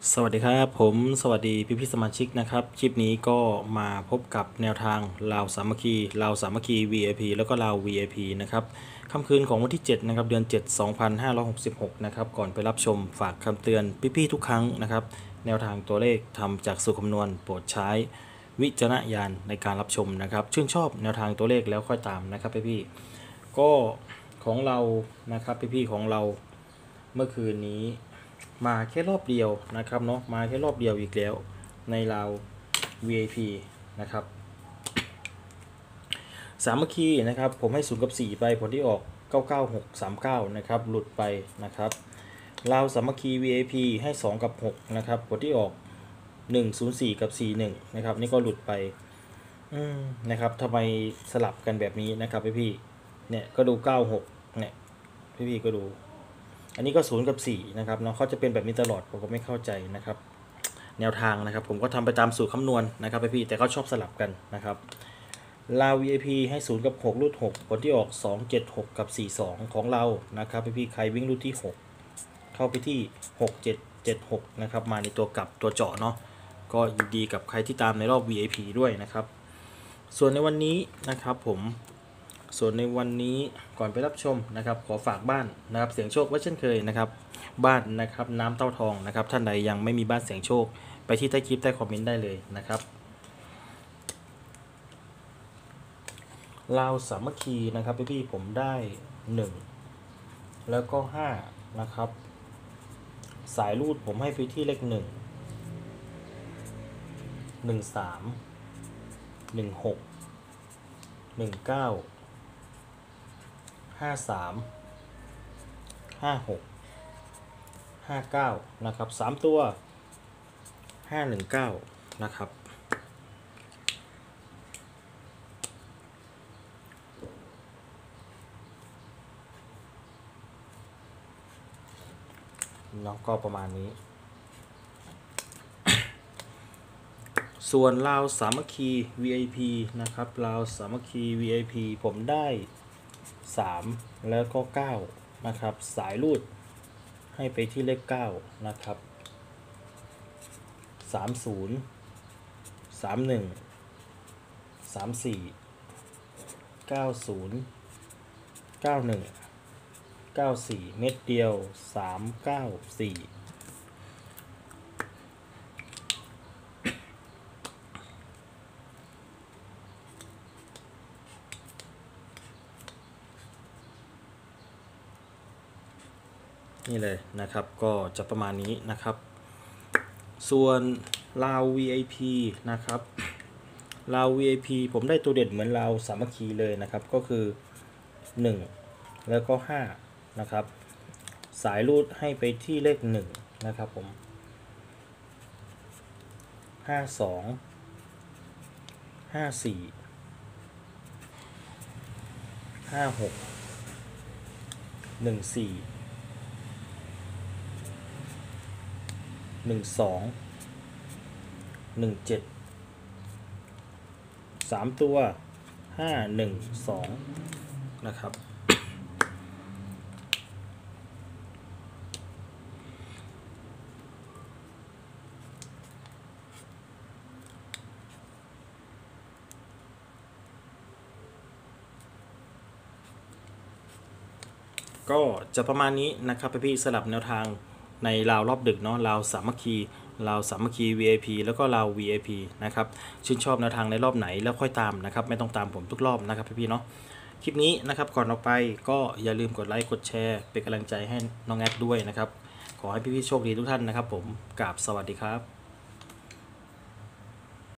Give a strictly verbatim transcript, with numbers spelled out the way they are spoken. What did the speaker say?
สวัสดีครับผมสวัสดีพี่พี่สมาชิกนะครับคลิปนี้ก็มาพบกับแนวทางลาวสามัคคีลาวสามัคคี วี ไอ พี แล้วก็ลาว วี ไอ พี นะครับค่ำคืนของวันที่เจ็ดนะครับเดือนเจ็ด สองพันห้าร้อยหกสิบหกนะครับก่อนไปรับชมฝากคำเตือนพี่พี่ทุกครั้งนะครับแนวทางตัวเลขทำจากสูตรคำนวณโปรดใช้วิจารณญาณในการรับชมนะครับชื่นชอบแนวทางตัวเลขแล้วค่อยตามนะครับพี่พี่ก็ของเรานะครับพี่พี่ของเราเมื่อคืนนี้มาแค่รอบเดียวนะครับเนาะมาแค่รอบเดียวอีกแล้วในราว วี ไอ พี นะครับสามัคคีนะครับผมให้ศูนย์กับสี่ไปผลที่ออกเก้าเก้าหกสามเก้านะครับหลุดไปนะครับราวสามัคคี วี ไอ พี ให้สองกับหกนะครับผลที่ออกหนึ่งศูนย์สี่กับสี่สิบเอ็ดนะครับนี่ก็หลุดไปนะครับทำไมสลับกันแบบนี้นะครับพี่พี่เนี่ยก็ดูเก้าหกเนี่ยพี่พี่ก็ดูอันนี้ก็ศูนย์กับสี่นะครับเนาะเขาจะเป็นแบบนี้ตลอดผมก็ไม่เข้าใจนะครับแนวทางนะครับผมก็ทำไปตามสูตรคำนวณนะครับพี่พี่แต่เขาชอบสลับกันนะครับลาว วี ไอ พี ให้ศูนย์กับหกรูดหกผลที่ออกสอง เจ็ด หกกับสี่สองของเรานะครับพี่พี่ใครวิ่งรูดที่หกเข้าไปที่หก เจ็ด เจ็ด หกนะครับมาในตัวกลับตัวเจาะเนาะก็ยินดีกับใครที่ตามในรอบ วี ไอ พี ด้วยนะครับส่วนในวันนี้นะครับผมส่วนในวันนี้ก่อนไปรับชมนะครับขอฝากบ้านนะครับเสียงโชคไว้เช่นเคยนะครับบ้านนะครับน้ำเต้าทองนะครับท่านใดยังไม่มีบ้านเสียงโชคไปที่ใต้คลิปใต้คอมเมนต์ได้เลยนะครับลาวสามัคคีนะครับพี่ๆผมได้หนึ่งแล้วก็ห้านะครับสายรูดผมให้ไปที่เลขหนึ่ง หนึ่งสาม หนึ่งหก หนึ่งเก้า ห้าสาม ห้าหก ห้าเก้านะครับสามตัวห้าหนึ่งเก้านะครับเนาะก็ประมาณนี้ส่วนลาวสามัคคี วี ไอ พี นะครับลาวสามัคคี วี ไอ พี ผมได้สามแล้วก็เก้านะครับสายรูดให้ไปที่เลขเก้านะครับสามสิบ สามสิบเอ็ด สามสิบสี่ เก้าสิบ เก้าสิบเอ็ด เก้าสิบสี่เม็ดเดียวสาม เก้า สี่นี่เลยนะครับก็จะประมาณนี้นะครับส่วนลาว วี ไอ พี นะครับลาว วี ไอ พี ผมได้ตัวเด็ดเหมือนลาวสามัคคีเลยนะครับก็คือหนึ่งแล้วก็ห้านะครับสายรูดให้ไปที่เลขหนึ่งนะครับผมห้าสอง ห้าสี่ ห้าหก หนึ่งสี่หนึ่งสอง หนึ่งเจ็ดสามตัวห้าหนึ่งสองนะครับก็จะประมาณนี้นะครับพี่สลับแนวทางในราวรอบดึกเนาะราวสามัคคีราวสามัคคี วี ไอ พี แล้วก็ราว วี ไอ พี นะครับชื่นชอบแนวทางในรอบไหนแล้วค่อยตามนะครับไม่ต้องตามผมทุกรอบนะครับพี่ๆเนาะคลิปนี้นะครับก่อนออกไปก็อย่าลืมกดไลค์กดแชร์เป็นกำลังใจให้น้องแอดด้วยนะครับขอให้พี่ๆโชคดีทุกท่านนะครับผมกราบสวัสดีครับ